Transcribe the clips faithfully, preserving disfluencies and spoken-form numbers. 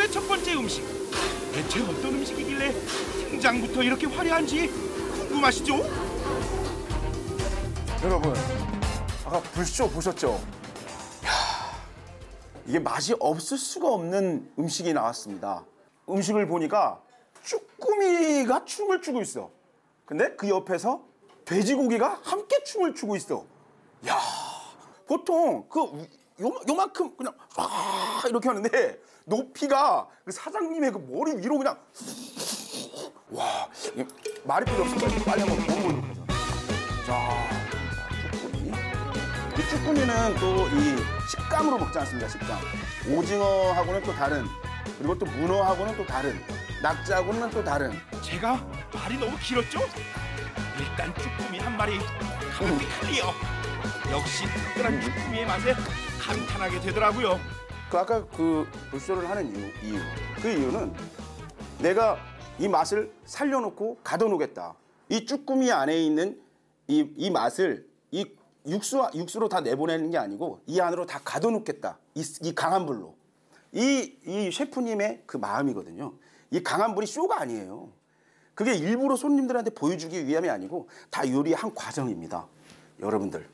오늘의 첫 번째 음식. 대체 어떤 음식이길래 등장부터 이렇게 화려한지 궁금하시죠? 여러분, 아까 불쇼 보셨죠? 이야, 이게 맛이 없을 수가 없는 음식이 나왔습니다. 음식을 보니까 쭈꾸미가 춤을 추고 있어. 근데 그 옆에서 돼지고기가 함께 춤을 추고 있어. 야, 보통 그 요, 요만큼 그냥 와 이렇게 하는데 높이가 그 사장님의 그 머리 위로 그냥 와, 말이 필요 없으니까 빨리 한번 먹어보도록 하죠. 자, 쭈꾸미. 이 쭈꾸미는 또 이 식감으로 먹지 않습니까? 식감. 오징어하고는 또 다른, 그리고 또 문어하고는 또 다른, 낙지하고는 또 다른. 제가 말이 너무 길었죠? 일단 쭈꾸미 한 마리 감기 클리어. 역시 특별한 쭈꾸미의 맛에 감탄하게 되더라고요. 그 아까 그 불쇼를 하는 이유, 이유. 그 이유는 내가 이 맛을 살려놓고 가둬놓겠다. 이 쭈꾸미 안에 있는 이, 이 맛을 이 육수, 육수로 다 내보내는 게 아니고 이 안으로 다 가둬놓겠다. 이, 이 강한 불로. 이, 이 셰프님의 그 마음이거든요. 이 강한 불이 쇼가 아니에요. 그게 일부러 손님들한테 보여주기 위함이 아니고 다 요리의 한 과정입니다. 여러분들,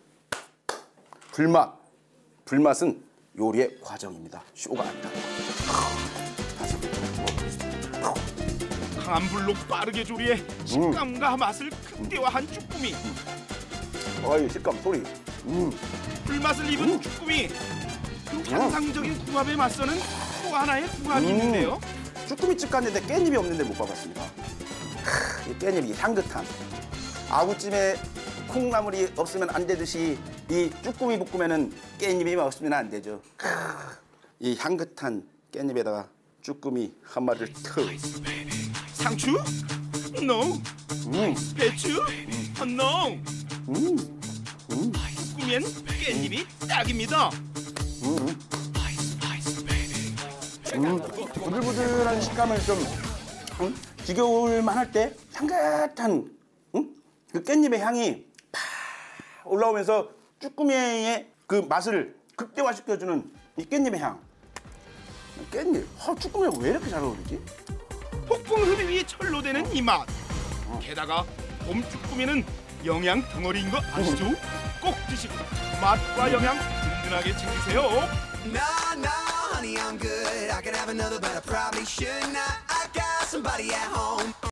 불맛, 불맛은 요리의 과정입니다. 쇼가 아니다. 다시 먹어보겠습니다. 강한 불로 빠르게 조리해 식감과 맛을 극대화한 쭈꾸미. 어이, 식감, 소리. 음. 불맛을 입은 음. 쭈꾸미. 그 환상적인 궁합에 맞서는 또 하나의 궁합이 음. 있는데요. 쭈꾸미집 갔는데 깻잎이 없는데 못 가봤습니다. 이 깻잎이 향긋한. 아구찜에 콩나물이 없으면 안 되듯이 이 쭈꾸미 볶음에는 깻잎이 없으면 안 되죠. 이 향긋한 깻잎에다가 쭈꾸미 한 마리를 턱. 상추? No. 음. 배추? No. 음. 음. 쭈꾸미엔 깻잎이 딱입니다. 음. 음. 부들부들한 식감을 좀 음? 지겨울만 할 때 향긋한 음? 그 깻잎의 향이 팍 올라오면서 쭈꾸미의 그 맛을 극대화시켜주는 이 깻잎의 향. 깻잎. 아, 쭈꾸미가 왜 이렇게 잘 어울리지? 폭풍 흡입이 철로 되는 이 맛. 게다가 봄 쭈꾸미는 영양 덩어리인 거 아시죠? 꼭 드시고 맛과 영양 든든하게 챙기세요. No, no, honey, I'm good. I could have another, but I probably should not. I got somebody at home.